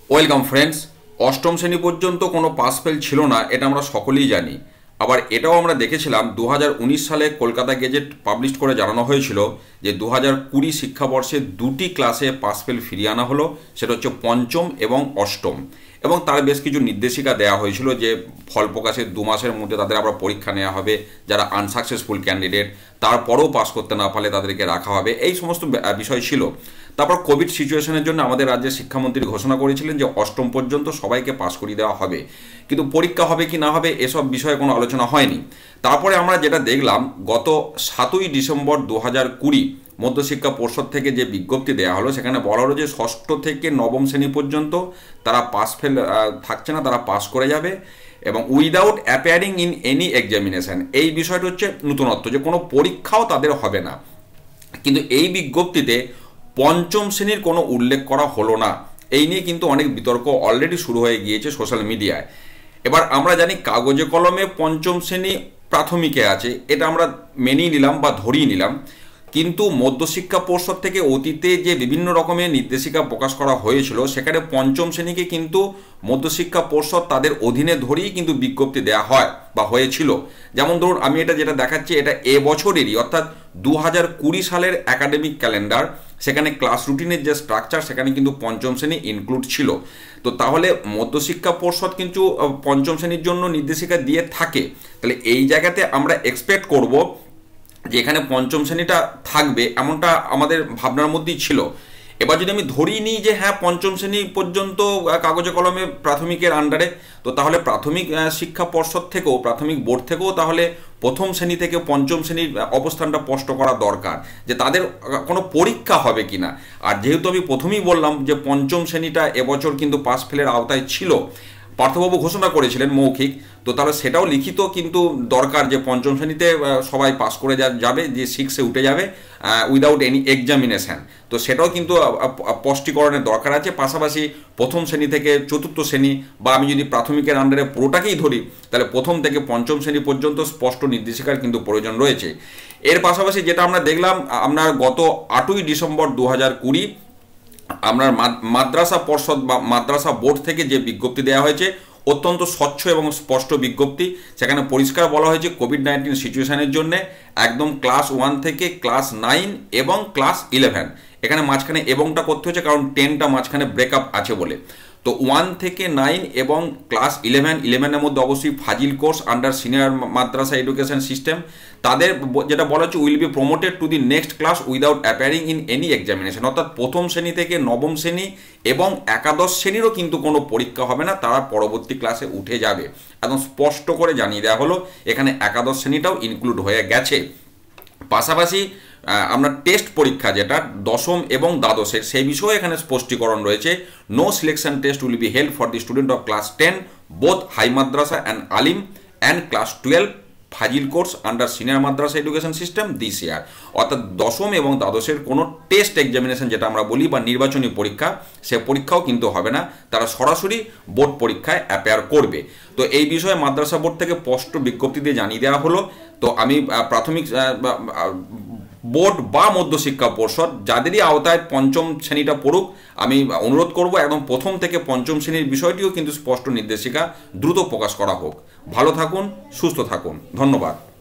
Welcome friends. অষ্টম শ্রেণী পর্যন্ত কোনো পাস ফেল ছিল না, এটা আমরা সকলেই জানি। আবার এটাও আমরা দেখেছিলাম 2019 সালে কলকাতা গেজেট পাবলিশ করে জানানো হয়েছিল যে 2020 শিক্ষাবর্ষে দুটি ক্লাসে পাস ফেল ফিরিয়ে আনা হলো, সেটা হচ্ছে পঞ্চম এবং অষ্টম। এবং তার বেশ কিছু নির্দেশিকা দেওয়া হয়েছিল যে ফল প্রকাশের 2 মাসের মধ্যে তাদের আবার পরীক্ষা নেওয়া হবে, যারা আনসাকসেসফুল ক্যান্ডিডেট তারপরেও পাস করতে না পারলে তাদেরকে রাখা হবে, এই সমস্ত বিষয় ছিল। তারপর কোভিড সিচুয়েশনের জন্য আমাদের রাজ্যের শিক্ষামন্ত্রী ঘোষণা করেছিলেন যে অষ্টম পর্যন্ত সবাইকে পাস করিয়ে দেওয়া হবে, কিন্তু পরীক্ষা হবে কি না হবে এসব বিষয়ে কোনো আলোচনা হয়নি। তারপরে আমরা যেটা দেখলাম, গত 7ই ডিসেম্বর 2020 মধ্যশিক্ষা পর্ষদ থেকে যে বিজ্ঞপ্তি দেওয়া হলো, সেখানে বলা হলো যে ষষ্ঠ থেকে নবম শ্রেণী পর্যন্ত তারা পাস ফেল থাকছে না, তারা পাস করে যাবে এবং without appearing in any examination. এই বিষয়টা হচ্ছে নতুনত্ব, যে কোনো পরীক্ষাও তাদের হবে না। কিন্তু এই বিজ্ঞপ্তিতে পঞ্চম শ্রেণীর কোনো উল্লেখ করা হলো না। এই নিয়ে কিন্তু অনেক বিতর্ক অলরেডি শুরু হয়ে গিয়েছে সোশ্যাল মিডিয়ায়। এবার আমরা জানি কাগজে কলমে পঞ্চম শ্রেণী প্রাথমিকে আছে, এটা আমরা মেনেই নিলাম বা ধরিয়ে নিলাম। কিন্তু মধ্যশিক্ষা পর্ষদ থেকে অতীতে যে বিভিন্ন রকমের নির্দেশিকা প্রকাশ করা হয়েছিল, সেখানে পঞ্চম শ্রেণীকে কিন্তু মধ্যশিক্ষা পর্ষদ তাদের অধীনে ধরেই কিন্তু বিজ্ঞপ্তি দেওয়া হয় বা হয়েছিল। যেমন ধরুন, আমি যেটা দেখাচ্ছি, এটা এবছরেরই অর্থাৎ 2020 সালের একাডেমিক ক্যালেন্ডার। সেখানে ক্লাস রুটিনের যে স্ট্রাকচার, সেখানে কিন্তু পঞ্চম শ্রেণী ইনক্লুড ছিল। তো তাহলে মধ্যশিক্ষা পর্ষদ কিন্তু পঞ্চম শ্রেণীর জন্য নির্দেশিকা দিয়ে থাকে। তাহলে এই জায়গাতে আমরা এক্সপেক্ট করব যে এখানে পঞ্চম শ্রেণীটা থাকবে, এমনটা আমাদের ভাবনার মধ্যেই ছিল। এবার যদি আমি ধরেই নিই যে হ্যাঁ, পঞ্চম শ্রেণী পর্যন্ত কাগজে কলমে প্রাথমিকের আন্ডারে, তো তাহলে প্রাথমিক শিক্ষা পর্ষদ থেকেও, প্রাথমিক বোর্ড থেকেও তাহলে প্রথম শ্রেণী থেকে পঞ্চম শ্রেণীর অবস্থানটা স্পষ্ট করা দরকার, যে তাদের কোনো পরীক্ষা হবে কিনা। আর যেহেতু আমি প্রথমেই বললাম যে পঞ্চম শ্রেণীটা এবছর কিন্তু পাস ফেলের আওতায় ছিল, পার্থবাবু ঘোষণা করেছিলেন মৌখিক, তো তাহলে সেটাও লিখিত কিন্তু দরকার, যে পঞ্চম শ্রেণীতে সবাই পাস করে যাবে, যে 6-এ উঠে যাবে উইদাউট এনি এক্সামিনেশান। তো সেটাও কিন্তু স্পষ্টীকরণের দরকার আছে। পাশাপাশি প্রথম শ্রেণী থেকে চতুর্থ শ্রেণী, বা আমি যদি প্রাথমিকের আন্ডারে পুরোটাকেই ধরি, তাহলে প্রথম থেকে পঞ্চম শ্রেণী পর্যন্ত স্পষ্ট নির্দেশিকার কিন্তু প্রয়োজন রয়েছে। এর পাশাপাশি যেটা আমরা দেখলাম, আপনার গত 8ই ডিসেম্বর 2020 আপনার মাদ্রাসা পর্ষদ বা মাদ্রাসা বোর্ড থেকে যে বিজ্ঞপ্তি দেওয়া হয়েছে, অত্যন্ত স্বচ্ছ এবং স্পষ্ট বিজ্ঞপ্তি। সেখানে পরিষ্কার বলা হয়েছে কোভিড-19 সিচুয়েশনের জন্য একদম ক্লাস 1 থেকে ক্লাস 9 এবং ক্লাস 11, এখানে মাঝখানে এবংটা করতে হচ্ছে কারণ 10টা মাঝখানে ব্রেকআপ আছে বলে। তো 1 থেকে 9 এবং ক্লাস 11-এর মধ্যে অবশ্যই Fazil course under senior madrasa education system, তাদের যেটা বলা হচ্ছে will be promoted to the next class without appearing in any examination. অর্থাৎ প্রথম শ্রেণী থেকে নবম শ্রেণী এবং একাদশ শ্রেণীরও কিন্তু কোনো পরীক্ষা হবে না, তারা পরবর্তী ক্লাসে উঠে যাবে। একদম স্পষ্ট করে জানিয়ে দেওয়া হলো, এখানে একাদশ শ্রেণীটাও ইনক্লুড হয়ে গেছে। পাশাপাশি আমরা টেস্ট পরীক্ষা যেটা দশম এবং দ্বাদশের, সেই বিষয়ে এখানে স্পষ্টীকরণ রয়েছে। No selection test will be held for the student of class 10 both high madrasa and Alim and class 12 Fazil course under senior madrasa education system this year. অর্থাৎ দশম এবং দ্বাদশের কোনো টেস্ট এক্সামিনেশন যেটা আমরা বলি বা নির্বাচনী পরীক্ষা, সে পরীক্ষাও কিন্তু হবে না, তারা সরাসরি বোর্ড পরীক্ষায় অ্যাপিয়ার করবে। তো এই বিষয়ে মাদ্রাসা বোর্ড থেকে স্পষ্ট বিজ্ঞপ্তি দিয়ে জানিয়ে দেওয়া হলো। তো আমি প্রাথমিক বোর্ড বা মধ্যশিক্ষা পর্ষদ যাদেরই আওতায় পঞ্চম শ্রেণীটা পড়ুক, আমি অনুরোধ করব একদম প্রথম থেকে পঞ্চম শ্রেণীর বিষয়টিও কিন্তু স্পষ্ট নির্দেশিকা দ্রুত প্রকাশ করা হোক। ভালো থাকুন, সুস্থ থাকুন, ধন্যবাদ।